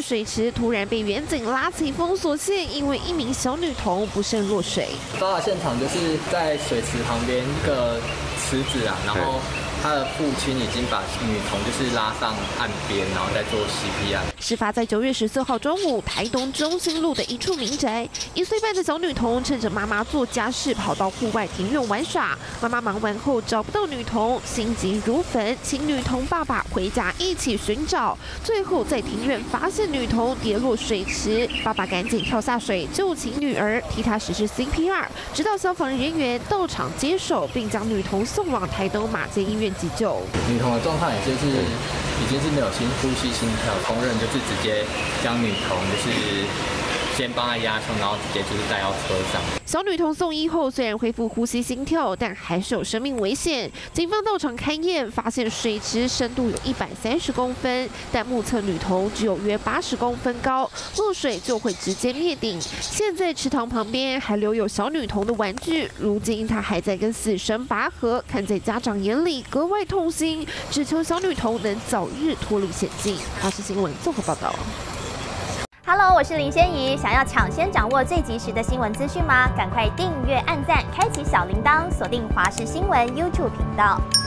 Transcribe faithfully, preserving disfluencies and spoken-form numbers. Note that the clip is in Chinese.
的水池突然被远警拉起封锁线，因为一名小女童不慎落水。 抓的现场就是在水池旁边一个池子啊，然后他的父亲已经把女童就是拉上岸边，然后再做 C P R。 事发在九月十四号中午，台东中心路的一处民宅，一岁半的小女童趁着妈妈做家事，跑到户外庭院玩耍。妈妈忙完后找不到女童，心急如焚，请女童爸爸回家一起寻找。最后在庭院发现女童跌落水池，爸爸赶紧跳下水救起女儿，替她实施 C P R， 直到消防人员到场接手，并将女童送往台东马偕医院急救。 女童的状况也就是已经是没有心呼吸、心跳，公认就是直接将女童就是先帮她压伤，然后直接就是带到车上。 小女童送医后虽然恢复呼吸、心跳，但还是有生命危险。警方到场勘验，发现水池深度有一百三十公分，但目测女童只有约八十公分高，落水就会直接灭顶。现在池塘旁边还留有小女童的玩具，如今她还在跟死神拔河，看在家长眼里格外痛心，只求小女童能早日脱离险境。华视新闻综合报道。 Hello， 我是林仙怡。想要抢先掌握最及时的新闻资讯吗？赶快订阅、按赞、开启小铃铛，锁定华视新闻 YouTube 频道。